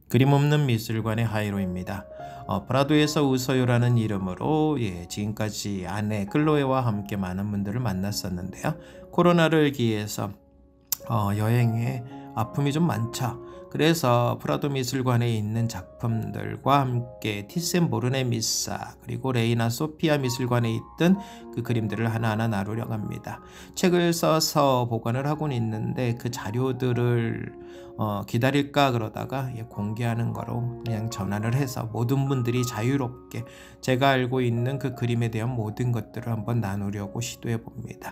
그림 없는 미술관의 하이로입니다. 프라도에서 웃어요라는 이름으로 지금까지 아내 클로에와 함께 많은 분들을 만났었는데요. 코로나를 기해서 여행에 아픔이 좀 많죠. 그래서 프라도 미술관에 있는 작품들과 함께 티센 보르네 미사 그리고 레이나 소피아 미술관에 있던 그 그림들을 하나하나 나누려고 합니다. 책을 써서 보관을 하고는 있는데 그 자료들을 기다릴까 그러다가 공개하는 거로 그냥 전환을 해서 모든 분들이 자유롭게 제가 알고 있는 그 그림에 대한 모든 것들을 한번 나누려고 시도해 봅니다.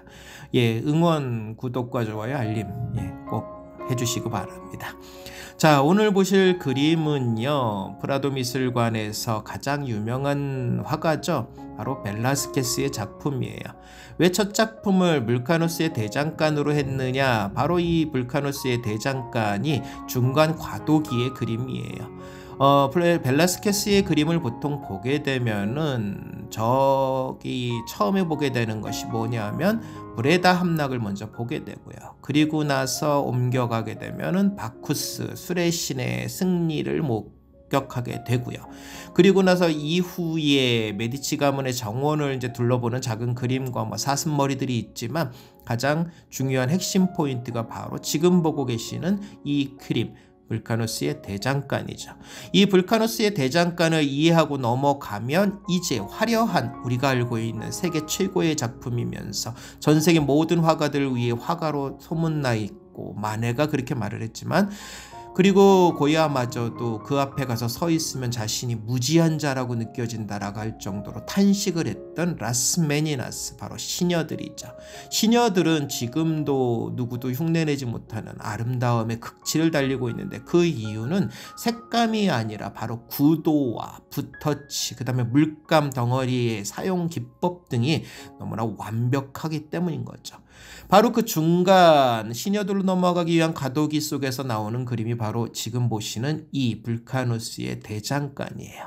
응원, 구독과 좋아요, 알림 꼭 해주시기 바랍니다. 자, 오늘 보실 그림은요, 프라도 미술관에서 가장 유명한 화가죠. 바로 벨라스케스의 작품이에요. 왜 첫 작품을 물카노스의 대장간으로 했느냐? 바로 이 물카노스의 대장간이 중간 과도기의 그림이에요. 벨라스케스의 그림을 보통 보게 되면은 저기 처음에 보게 되는 것이 뭐냐면 브레다 함락을 먼저 보게 되고요. 그리고 나서 옮겨가게 되면은 바쿠스 술의 신의 승리를 목격하게 되고요. 그리고 나서 이후에 메디치 가문의 정원을 이제 둘러보는 작은 그림과 사슴머리들이 있지만 가장 중요한 핵심 포인트가 바로 지금 보고 계시는 이 그림, 불카누스의 대장간이죠. 이 불카누스의 대장간을 이해하고 넘어가면 이제 화려한 우리가 알고 있는 세계 최고의 작품이면서 전 세계 모든 화가들을 위해 화가로 소문나 있고 마네가 그렇게 말을 했지만 그리고 고야마저도 그 앞에 가서 서 있으면 자신이 무지한 자라고 느껴진다라고 할 정도로 탄식을 했던 라스메니나스, 바로 시녀들이죠. 시녀들은 지금도 누구도 흉내내지 못하는 아름다움의 극치를 달리고 있는데 그 이유는 색감이 아니라 바로 구도와 붓터치, 그 다음에 물감 덩어리의 사용 기법 등이 너무나 완벽하기 때문인 거죠. 바로 그 중간 시녀들로 넘어가기 위한 과도기 속에서 나오는 그림이 바로 지금 보시는 이 불카누스의 대장간이에요.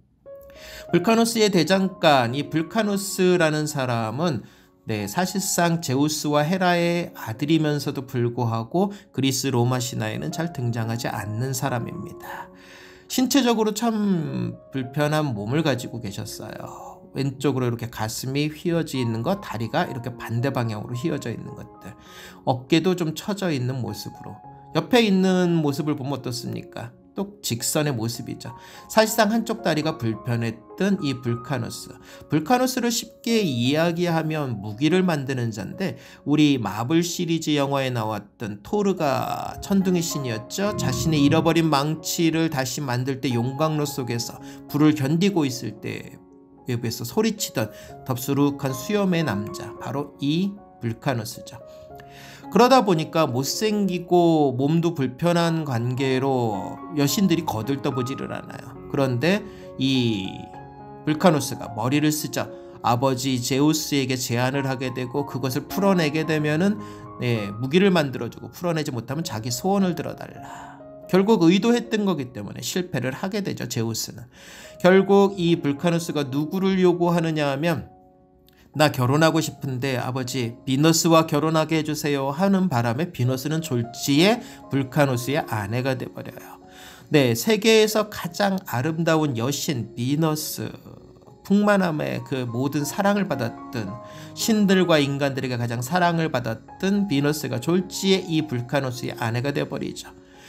불카누스의 대장간, 이 불카누스라는 사람은 사실상 제우스와 헤라의 아들이면서도 불구하고 그리스 로마 신화에는 잘 등장하지 않는 사람입니다. 신체적으로 참 불편한 몸을 가지고 계셨어요. 왼쪽으로 이렇게 가슴이 휘어져 있는 것, 다리가 이렇게 반대 방향으로 휘어져 있는 것들, 어깨도 좀 처져 있는 모습으로, 옆에 있는 모습을 보면 어떻습니까? 또 직선의 모습이죠. 사실상 한쪽 다리가 불편했던 이 불카누스를 쉽게 이야기하면 무기를 만드는 자인데, 우리 마블 시리즈 영화에 나왔던 토르가 천둥의 신이었죠. 자신의 잃어버린 망치를 다시 만들 때 용광로 속에서 불을 견디고 있을 때 외부에서 소리치던 덥수룩한 수염의 남자, 바로 이 불카누스죠. 그러다 보니까 못생기고 몸도 불편한 관계로 여신들이 거들떠보지를 않아요. 그런데 이 불카누스가 머리를 쓰죠. 아버지 제우스에게 제안을 하게 되고 그것을 풀어내게 되면은 무기를 만들어주고, 풀어내지 못하면 자기 소원을 들어달라. 결국 의도했던 거기 때문에 실패를 하게 되죠. 제우스는. 결국 이 불카누스가 누구를 요구하느냐 하면, 나 결혼하고 싶은데 아버지 비너스와 결혼하게 해주세요 하는 바람에 비너스는 졸지에 불카누스의 아내가 돼버려요. 세계에서 가장 아름다운 여신 비너스, 풍만함의 그 모든 사랑을 받았던, 신들과 인간들에게 가장 사랑을 받았던 비너스가 졸지에 이 불카누스의 아내가 돼버리죠.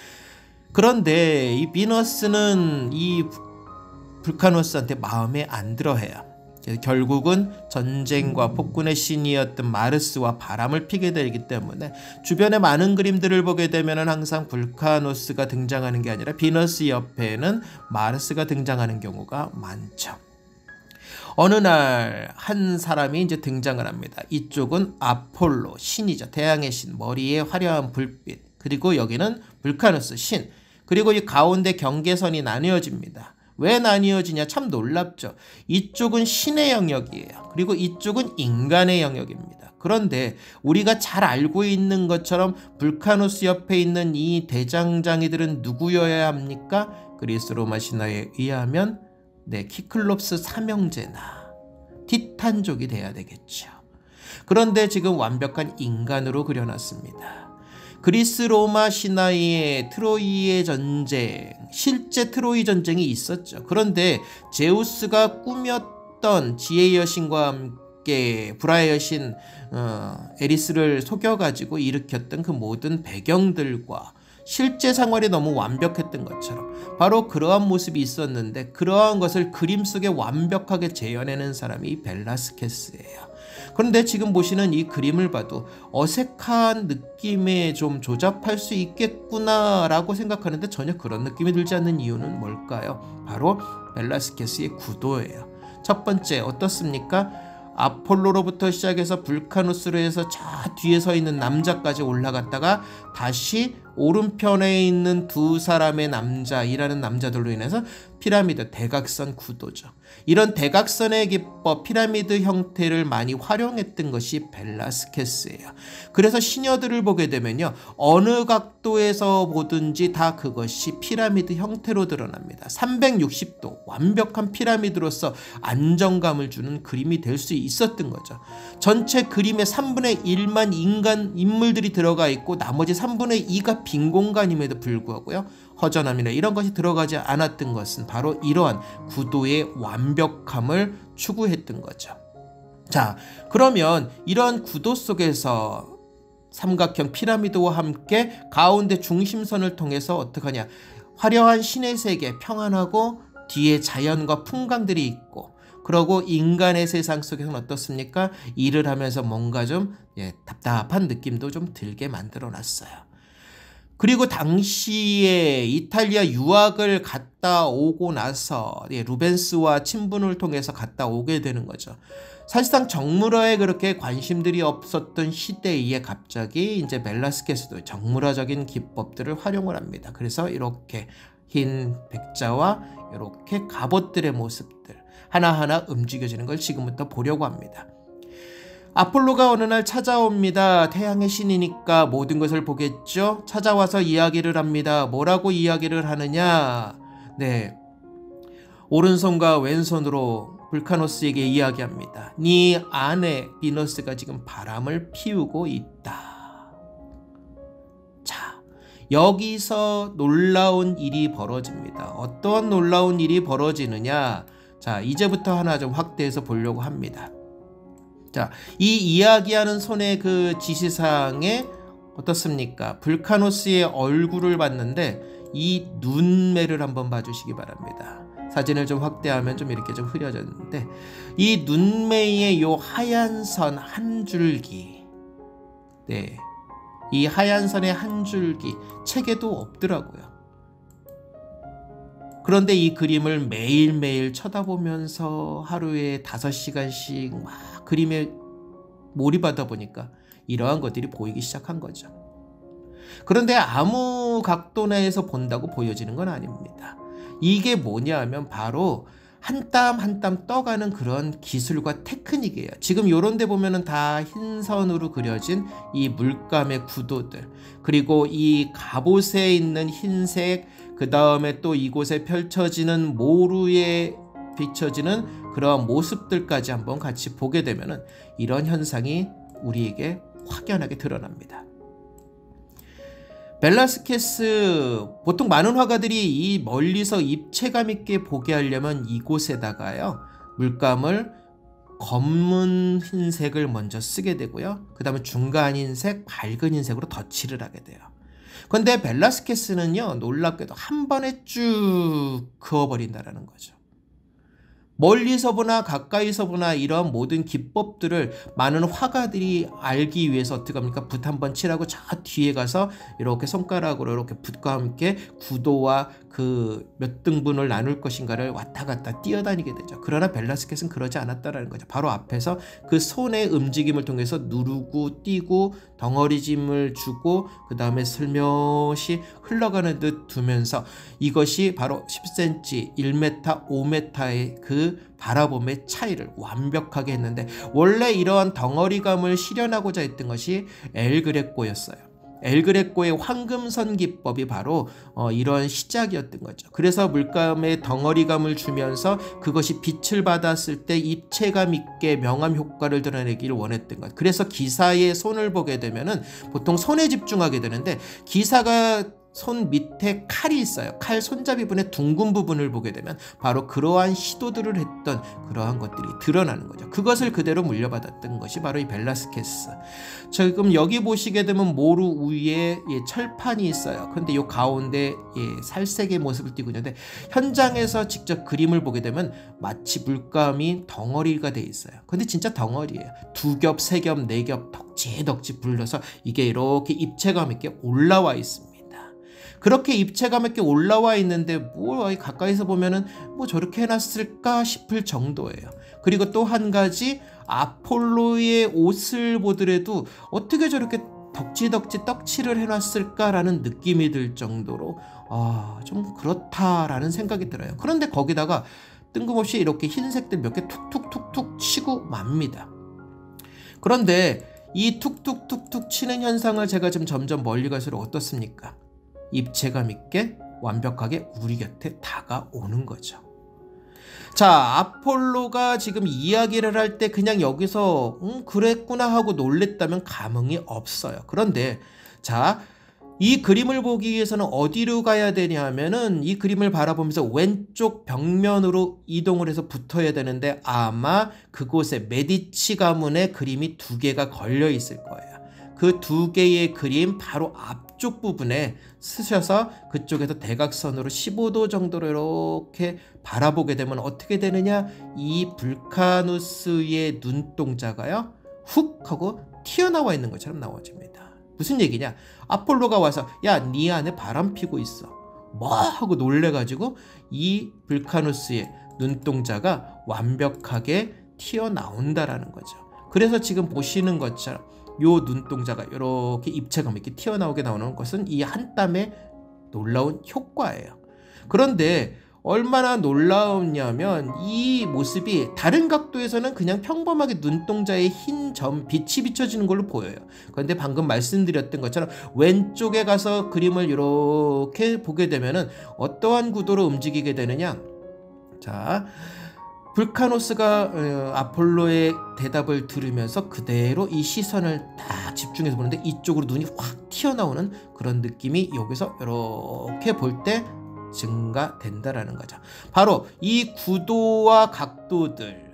그런데 이 비너스는 이 불카누스한테 마음에 안 들어해요. 결국은 전쟁과 폭군의 신이었던 마르스와 바람을 피게 되기 때문에 주변의 많은 그림들을 보게 되면 항상 불카누스가 등장하는 게 아니라 비너스 옆에는 마르스가 등장하는 경우가 많죠. 어느 날 한 사람이 이제 등장을 합니다. 이쪽은 아폴로, 신이죠. 태양의 신, 머리에 화려한 불빛. 그리고 여기는 불카누스, 신. 그리고 이 가운데 경계선이 나뉘어집니다. 왜 나뉘어지냐? 참 놀랍죠. 이쪽은 신의 영역이에요. 그리고 이쪽은 인간의 영역입니다. 그런데 우리가 잘 알고 있는 것처럼 불카누스 옆에 있는 이 대장장이들은 누구여야 합니까? 그리스 로마 신화에 의하면 키클롭스 삼형제나 티탄족이 돼야 되겠죠. 그런데 지금 완벽한 인간으로 그려놨습니다. 그리스 로마 신화의 트로이의 전쟁, 실제 트로이 전쟁이 있었죠. 그런데 제우스가 꾸몄던 지혜의 여신과 함께 불화의 여신 에리스를 속여가지고 일으켰던 그 모든 배경들과 실제 생활이 너무 완벽했던 것처럼 바로 그러한 모습이 있었는데, 그러한 것을 그림 속에 완벽하게 재현해낸 사람이 벨라스케스예요. 그런데 지금 보시는 이 그림을 봐도 어색한 느낌에 좀 조잡할 수 있겠구나 라고 생각하는데 전혀 그런 느낌이 들지 않는 이유는 뭘까요? 바로 벨라스케스의 구도예요. 첫 번째, 어떻습니까? 아폴로로부터 시작해서 불카누스로 해서 저 뒤에 서 있는 남자까지 올라갔다가 다시 오른편에 있는 두 사람의 남자, 일하는 남자들로 인해서 피라미드 대각선 구도죠. 이런 대각선의 기법, 피라미드 형태를 많이 활용했던 것이 벨라스케스예요. 그래서 시녀들을 보게 되면요, 어느 각도에서 보든지 다 그것이 피라미드 형태로 드러납니다. 360도 완벽한 피라미드로서 안정감을 주는 그림이 될 수 있었던 거죠. 전체 그림의 3분의 1만 인물들이 들어가 있고 나머지 3분의 2가 빈 공간임에도 불구하고요, 허전함이나 이런 것이 들어가지 않았던 것은 바로 이러한 구도의 완벽함을 추구했던 거죠. 자, 그러면 이런 구도 속에서 삼각형 피라미드와 함께 가운데 중심선을 통해서 어떡하냐, 화려한 신의 세계, 평안하고 뒤에 자연과 풍광들이 있고, 그러고 인간의 세상 속에서는 어떻습니까? 일을 하면서 뭔가 좀 답답한 느낌도 좀 들게 만들어 놨어요. 그리고 당시에 이탈리아 유학을 갔다 오고 나서 루벤스와 친분을 통해서 갔다 오게 되는 거죠. 사실상 정물화에 그렇게 관심들이 없었던 시대에 갑자기 이제 벨라스케스도 정물화적인 기법들을 활용을 합니다. 그래서 이렇게 흰 백자와 이렇게 갑옷들의 모습들 하나하나 움직여지는 걸 지금부터 보려고 합니다. 아폴로가 어느 날 찾아옵니다. 태양의 신이니까 모든 것을 보겠죠. 찾아와서 이야기를 합니다. 뭐라고 이야기를 하느냐, 오른손과 왼손으로 불카노스에게 이야기합니다. 네 아내 비너스가 지금 바람을 피우고 있다. 자, 여기서 놀라운 일이 벌어집니다. 어떤 놀라운 일이 벌어지느냐, 자, 이제부터 하나 좀 확대해서 보려고 합니다. 자, 이 이야기하는 손의 그 지시사항에 어떻습니까? 불카노스의 얼굴을 봤는데 이 눈매를 한번 봐주시기 바랍니다. 사진을 좀 확대하면 좀 이렇게 좀 흐려졌는데, 이 눈매의 요 하얀 선 한 줄기, 이 하얀 선의 한 줄기 책에도 없더라고요. 그런데 이 그림을 매일매일 쳐다보면서 하루에 5시간씩 막 그림에 몰입하다 보니까 이러한 것들이 보이기 시작한 거죠. 그런데 아무 각도 내에서 본다고 보여지는 건 아닙니다. 이게 뭐냐 하면 바로 한 땀 한 땀 떠가는 그런 기술과 테크닉이에요. 지금 요런 데 보면은 다 흰선으로 그려진 이 물감의 구도들, 그리고 이 갑옷에 있는 흰색, 그 다음에 또 이곳에 펼쳐지는 모루에 비춰지는 그런 모습들까지 한번 같이 보게 되면은 이런 현상이 우리에게 확연하게 드러납니다. 벨라스케스, 보통 많은 화가들이 이 멀리서 입체감 있게 보게 하려면 이곳에다가요, 물감을 검은 흰색을 먼저 쓰게 되고요, 그 다음에 중간 흰색, 밝은 흰색으로 덧칠을 하게 돼요. 그런데 벨라스케스는요, 놀랍게도 한 번에 쭉 그어버린다는 거죠. 멀리서 보나 가까이서 보나 이런 모든 기법들을 많은 화가들이 알기 위해서 어떻게 합니까? 붓 한번 칠하고 저 뒤에 가서 이렇게 손가락으로 이렇게 붓과 함께 구도와 그 몇 등분을 나눌 것인가를 왔다 갔다 뛰어다니게 되죠. 그러나 벨라스케스는 그러지 않았다는 거죠. 바로 앞에서 그 손의 움직임을 통해서 누르고 띄고 덩어리짐을 주고 그 다음에 슬며시 흘러가는 듯 두면서 이것이 바로 10cm, 1m, 5m의 그 바라봄의 차이를 완벽하게 했는데, 원래 이러한 덩어리감을 실현하고자 했던 것이 엘 그레코였어요. 엘그레코의 황금선 기법이 바로 이런 시작이었던 거죠. 그래서 물감에 덩어리감을 주면서 그것이 빛을 받았을 때 입체감 있게 명암 효과를 드러내기를 원했던 것. 그래서 기사의 손을 보게 되면은 보통 손에 집중하게 되는데, 기사가 손 밑에 칼이 있어요. 칼 손잡이 부분의 둥근 부분을 보게 되면 바로 그러한 시도들을 했던 그러한 것들이 드러나는 거죠. 그것을 그대로 물려받았던 것이 바로 이 벨라스케스. 지금 여기 보시게 되면 모루 위에 철판이 있어요. 그런데 이 가운데 살색의 모습을 띠고 있는데, 현장에서 직접 그림을 보게 되면 마치 물감이 덩어리가 돼 있어요. 근데 진짜 덩어리예요. 2겹, 3겹, 4겹 덕지덕지 불려서 이게 이렇게 입체감 있게 올라와 있습니다. 그렇게 입체감 있게 올라와 있는데 뭐 가까이서 보면은 뭐 저렇게 해놨을까 싶을 정도예요. 그리고 또 한 가지, 아폴로의 옷을 보더라도 어떻게 저렇게 덕지덕지 떡칠을 해놨을까라는 느낌이 들 정도로 좀 그렇다라는 생각이 들어요. 그런데 거기다가 뜬금없이 이렇게 흰색들 몇 개 툭툭툭툭 치고 맙니다. 그런데 이 툭툭툭툭 치는 현상을 제가 지금 점점 멀리 갈수록 어떻습니까? 입체감 있게 완벽하게 우리 곁에 다가오는 거죠. 자, 아폴로가 지금 이야기를 할 때 그냥 여기서 그랬구나 하고 놀랬다면 감흥이 없어요. 그런데 자, 이 그림을 보기 위해서는 어디로 가야 되냐 하면은 이 그림을 바라보면서 왼쪽 벽면으로 이동을 해서 붙어야 되는데, 아마 그곳에 메디치 가문의 그림이 2개가 걸려 있을 거예요. 그 2개의 그림 바로 앞쪽 부분에 쓰셔서 그쪽에서 대각선으로 15도 정도로 이렇게 바라보게 되면 어떻게 되느냐, 이 불카누스의 눈동자가요 훅 하고 튀어나와 있는 것처럼 나와집니다. 무슨 얘기냐, 아폴로가 와서 야, 네 안에 바람 피고 있어 뭐 하고 놀래가지고 이 불카누스의 눈동자가 완벽하게 튀어나온다라는 거죠. 그래서 지금 보시는 것처럼 요 눈동자가 이렇게 입체감 있게 튀어나오게 나오는 것은 이 한 땀의 놀라운 효과예요. 그런데 얼마나 놀라웠냐면, 이 모습이 다른 각도에서는 그냥 평범하게 눈동자에 흰 점, 빛이 비춰지는 걸로 보여요. 그런데 방금 말씀드렸던 것처럼 왼쪽에 가서 그림을 이렇게 보게 되면은 어떠한 구도로 움직이게 되느냐. 자, 불카노스가 아폴로의 대답을 들으면서 그대로 이 시선을 딱 집중해서 보는데 이쪽으로 눈이 확 튀어나오는 그런 느낌이 여기서 이렇게 볼 때 증가된다라는 거죠. 바로 이 구도와 각도들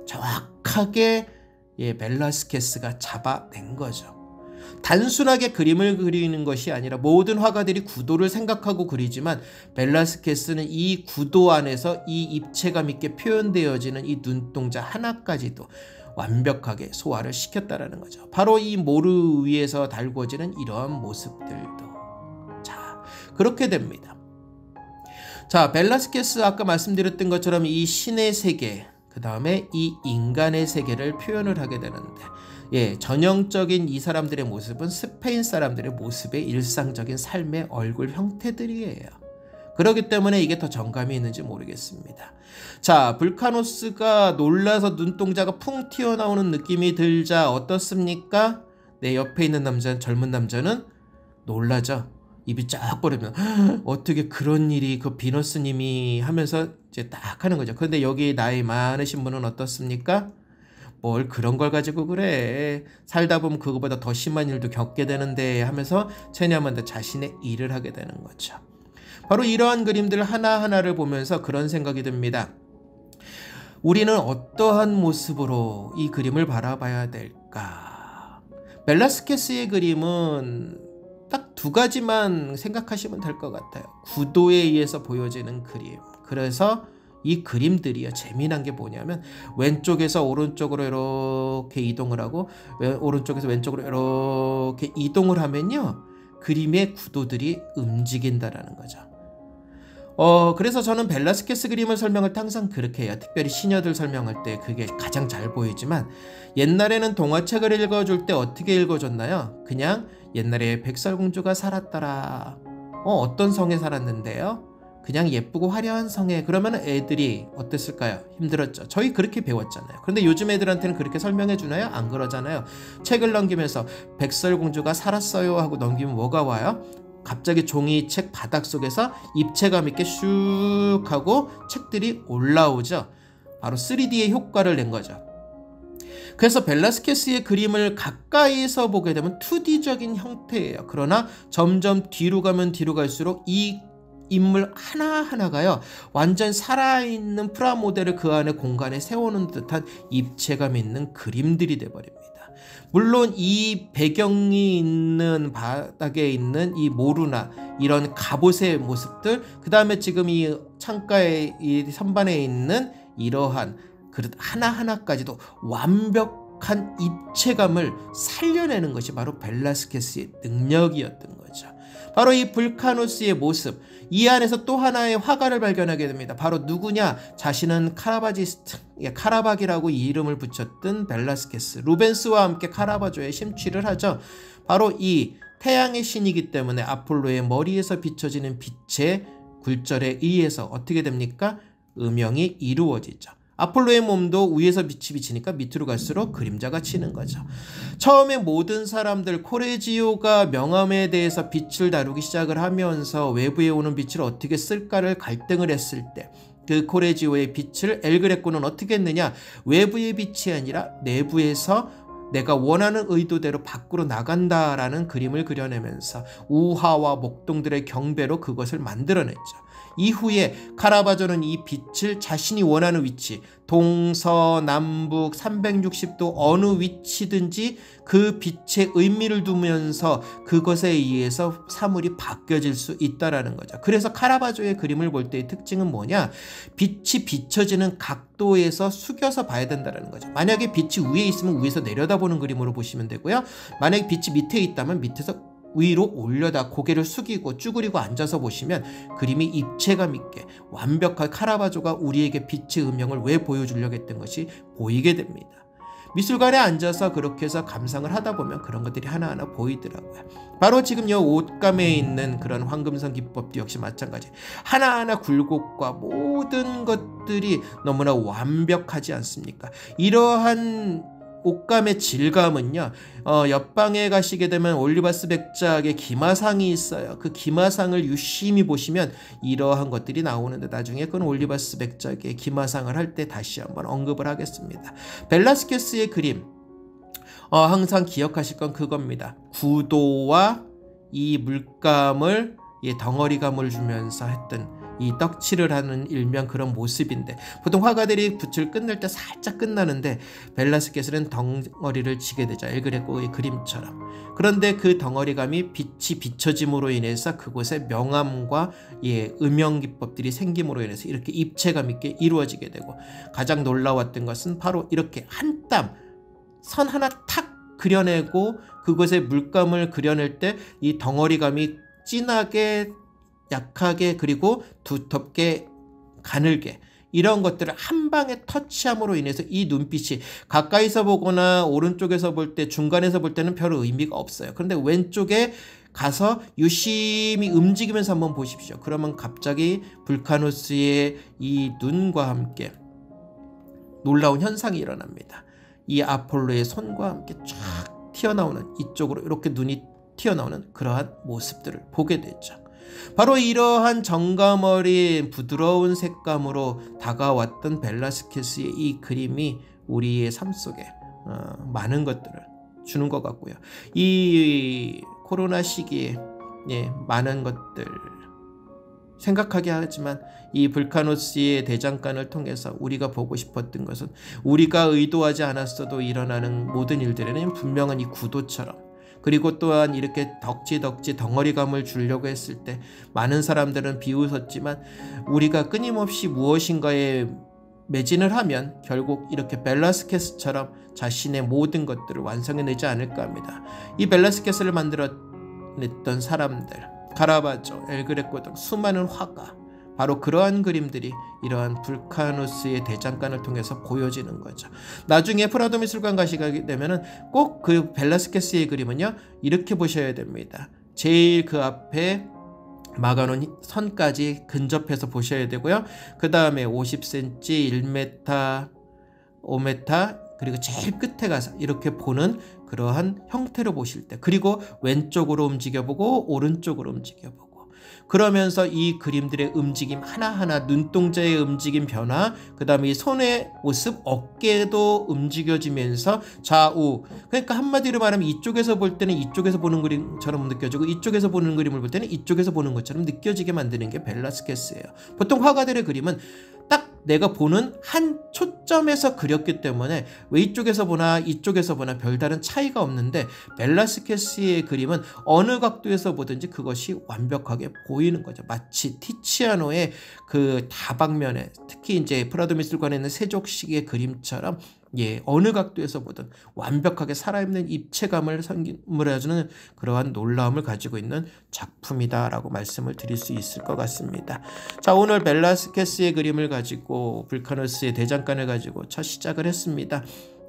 정확하게 벨라스케스가 잡아낸 거죠. 단순하게 그림을 그리는 것이 아니라 모든 화가들이 구도를 생각하고 그리지만, 벨라스케스는 이 구도 안에서 이 입체감 있게 표현되어지는 이 눈동자 하나까지도 완벽하게 소화를 시켰다라는 거죠. 바로 이 모루 위에서 달궈지는 이러한 모습들도. 자, 그렇게 됩니다. 자, 벨라스케스 아까 말씀드렸던 것처럼 이 신의 세계, 그 다음에 이 인간의 세계를 표현을 하게 되는데, 전형적인 이 사람들의 모습은 스페인 사람들의 모습의 일상적인 삶의 얼굴 형태들이에요. 그렇기 때문에 이게 더 정감이 있는지 모르겠습니다. 자, 불카노스가 놀라서 눈동자가 풍 튀어나오는 느낌이 들자 어떻습니까? 내 옆에 있는 남자, 젊은 남자는 놀라죠. 입이 쫙 벌어지면 어떻게 그런 일이, 그 비너스님이 하면서 이제 딱 하는 거죠. 그런데 여기 나이 많으신 분은 어떻습니까? 뭘 그런 걸 가지고 그래, 살다 보면 그거보다 더 심한 일도 겪게 되는데 하면서 체념한데 자신의 일을 하게 되는 거죠. 바로 이러한 그림들 하나하나를 보면서 그런 생각이 듭니다. 우리는 어떠한 모습으로 이 그림을 바라봐야 될까? 벨라스케스의 그림은 딱 2가지만 생각하시면 될 것 같아요. 구도에 의해서 보여지는 그림. 그래서 이 그림들이요, 재미난 게 뭐냐면 왼쪽에서 오른쪽으로 이렇게 이동을 하고 오른쪽에서 왼쪽으로 이렇게 이동을 하면요, 그림의 구도들이 움직인다라는 거죠. 그래서 저는 벨라스케스 그림을 설명할 때 항상 그렇게 해요. 특별히 시녀들 설명할 때 그게 가장 잘 보이지만, 옛날에는 동화책을 읽어줄 때 어떻게 읽어줬나요? 그냥 옛날에 백설공주가 살았더라. 어떤 성에 살았는데요? 그냥 예쁘고 화려한 성에 그러면 애들이 어땠을까요? 힘들었죠. 저희 그렇게 배웠잖아요. 그런데 요즘 애들한테는 그렇게 설명해 주나요? 안 그러잖아요. 책을 넘기면서 백설공주가 살았어요 하고 넘기면 뭐가 와요? 갑자기 종이책 바닥 속에서 입체감 있게 슉 하고 책들이 올라오죠. 바로 3D의 효과를 낸 거죠. 그래서 벨라스케스의 그림을 가까이서 보게 되면 2D적인 형태예요. 그러나 점점 뒤로 가면 뒤로 갈수록 이 인물 하나하나가요, 완전 살아있는 프라모델을 그 안에 공간에 세우는 듯한 입체감 있는 그림들이 돼버립니다. 물론 이 배경이 있는 바닥에 있는 이 모루나 이런 갑옷의 모습들, 그 다음에 지금 이 창가의 이 선반에 있는 이러한 그릇 하나하나까지도 완벽한 입체감을 살려내는 것이 바로 벨라스케스의 능력이었던 거죠. 바로 이 불카누스의 모습, 이 안에서 또 하나의 화가를 발견하게 됩니다. 바로 누구냐? 자신은 카라바지스트, 카라박이라고 이 이름을 붙였던 벨라스케스, 루벤스와 함께 카라바조에 심취를 하죠. 바로 이 태양의 신이기 때문에 아폴로의 머리에서 비춰지는 빛의 굴절에 의해서 어떻게 됩니까? 음영이 이루어지죠. 아폴로의 몸도 위에서 빛이 비치니까 밑으로 갈수록 그림자가 치는 거죠. 처음에 모든 사람들, 코레지오가 명암에 대해서 빛을 다루기 시작을 하면서 외부에 오는 빛을 어떻게 쓸까를 갈등을 했을 때, 그 코레지오의 빛을 엘그레코는 어떻게 했느냐? 외부의 빛이 아니라 내부에서 내가 원하는 의도대로 밖으로 나간다라는 그림을 그려내면서 우화와 목동들의 경배로 그것을 만들어냈죠. 이후에 카라바조는 이 빛을 자신이 원하는 위치, 동서남북 360도 어느 위치든지 그 빛의 의미를 두면서 그것에 의해서 사물이 바뀌어질 수 있다는 거죠. 그래서 카라바조의 그림을 볼 때의 특징은 뭐냐? 빛이 비춰지는 각도에서 숙여서 봐야 된다는 거죠. 만약에 빛이 위에 있으면 위에서 내려다보는 그림으로 보시면 되고요. 만약에 빛이 밑에 있다면 밑에서 위로 올려다 고개를 숙이고 쭈그리고 앉아서 보시면 그림이 입체감 있게 완벽한 카라바조가 우리에게 빛의 음영을 왜 보여주려고 했던 것이 보이게 됩니다. 미술관에 앉아서 그렇게 해서 감상을 하다 보면 그런 것들이 하나하나 보이더라고요. 바로 지금 이 옷감에 있는 그런 황금선 기법도 역시 마찬가지. 하나하나 굴곡과 모든 것들이 너무나 완벽하지 않습니까? 이러한 옷감의 질감은요, 옆방에 가시게 되면 올리바스 백작의 기마상이 있어요. 그 기마상을 유심히 보시면 이러한 것들이 나오는데, 나중에 그건 올리바스 백작의 기마상을 할 때 다시 한번 언급을 하겠습니다. 벨라스케스의 그림, 항상 기억하실 건 그겁니다. 구도와 이 물감을 덩어리감을 주면서 했던 이 떡칠을 하는 일명 그런 모습인데, 보통 화가들이 붓을 끝낼 때 살짝 끝나는데 벨라스케스는 덩어리를 치게 되죠. 엘그레코의 그림처럼. 그런데 그 덩어리감이 빛이 비춰짐으로 인해서 그곳에 명암과 음영 기법들이 생김으로 인해서 이렇게 입체감 있게 이루어지게 되고, 가장 놀라웠던 것은 바로 이렇게 한 땀 선 하나 탁 그려내고 그곳에 물감을 그려낼 때 이 덩어리감이 진하게, 약하게, 그리고 두텁게, 가늘게, 이런 것들을 한 방에 터치함으로 인해서 이 눈빛이 가까이서 보거나 오른쪽에서 볼 때, 중간에서 볼 때는 별 의미가 없어요. 그런데 왼쪽에 가서 유심히 움직이면서 한번 보십시오. 그러면 갑자기 불카누스의 이 눈과 함께 놀라운 현상이 일어납니다. 이 아폴로의 손과 함께 쫙 튀어나오는, 이쪽으로 이렇게 눈이 튀어나오는 그러한 모습들을 보게 되죠. 바로 이러한 정감 어린 부드러운 색감으로 다가왔던 벨라스케스의 이 그림이 우리의 삶 속에 많은 것들을 주는 것 같고요. 이 코로나 시기에 많은 것들 생각하게 하지만, 이 불카누스의 대장간을 통해서 우리가 보고 싶었던 것은, 우리가 의도하지 않았어도 일어나는 모든 일들에는 분명한 이 구도처럼, 그리고 또한 이렇게 덕지덕지 덩어리감을 주려고 했을 때 많은 사람들은 비웃었지만, 우리가 끊임없이 무엇인가에 매진을 하면 결국 이렇게 벨라스케스처럼 자신의 모든 것들을 완성해내지 않을까 합니다. 이 벨라스케스를 만들어냈던 사람들, 카라바조, 엘그레코 등 수많은 화가, 바로 그러한 그림들이 이러한 불카누스의 대장간을 통해서 보여지는 거죠. 나중에 프라도 미술관 가시게 되면은 꼭 그 벨라스케스의 그림은요, 이렇게 보셔야 됩니다. 제일 그 앞에 막아놓은 선까지 근접해서 보셔야 되고요. 그 다음에 50cm, 1m, 5m, 그리고 제일 끝에 가서 이렇게 보는 그러한 형태로 보실 때, 그리고 왼쪽으로 움직여보고 오른쪽으로 움직여보고, 그러면서 이 그림들의 움직임 하나하나, 눈동자의 움직임 변화, 그 다음에 이 손의 모습, 어깨도 움직여지면서 좌우, 그러니까 한마디로 말하면 이쪽에서 볼 때는 이쪽에서 보는 그림처럼 느껴지고, 이쪽에서 보는 그림을 볼 때는 이쪽에서 보는 것처럼 느껴지게 만드는 게 벨라스케스예요. 보통 화가들의 그림은 딱 내가 보는 한 초점에서 그렸기 때문에 왜 이쪽에서 보나 이쪽에서 보나 별다른 차이가 없는데, 벨라스케스의 그림은 어느 각도에서 보든지 그것이 완벽하게 보이는 거죠. 마치 티치아노의 그 다방면에, 특히 이제 프라도 미술관에 있는 세족식의 그림처럼, 어느 각도에서 보든 완벽하게 살아있는 입체감을 선물해주는 그러한 놀라움을 가지고 있는 작품이다라고 말씀을 드릴 수 있을 것 같습니다. 자, 오늘 벨라스케스의 그림을 가지고, 불카누스의 대장간을 가지고 첫 시작을 했습니다.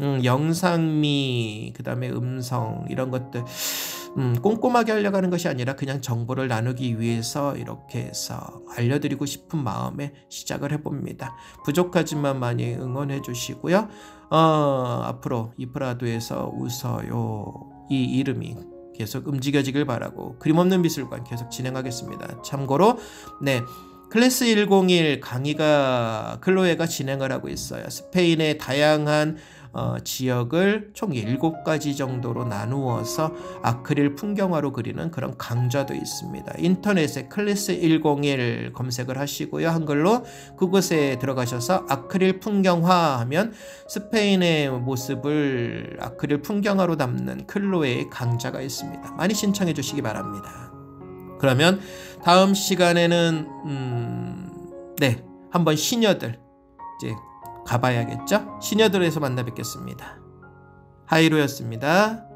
영상미, 그 다음에 음성, 이런 것들 꼼꼼하게 하려고 하는 것이 아니라 그냥 정보를 나누기 위해서 이렇게 해서 알려드리고 싶은 마음에 시작을 해봅니다. 부족하지만 많이 응원해 주시고요. 앞으로 이 프라도에서 웃어요, 이 이름이 계속 움직여지길 바라고, 그림없는 미술관 계속 진행하겠습니다. 참고로 클래스 101 강의가 클로에가 진행을 하고 있어요. 스페인의 다양한 지역을 총 7가지 정도로 나누어서 아크릴 풍경화로 그리는 그런 강좌도 있습니다. 인터넷에 클래스 101 검색을 하시고요. 한글로 그곳에 들어가셔서 아크릴 풍경화 하면 스페인의 모습을 아크릴 풍경화로 담는 클로에의 강좌가 있습니다. 많이 신청해 주시기 바랍니다. 그러면 다음 시간에는 한번 시녀들 이제 가봐야겠죠? 시녀들에서 만나 뵙겠습니다. 하이로였습니다.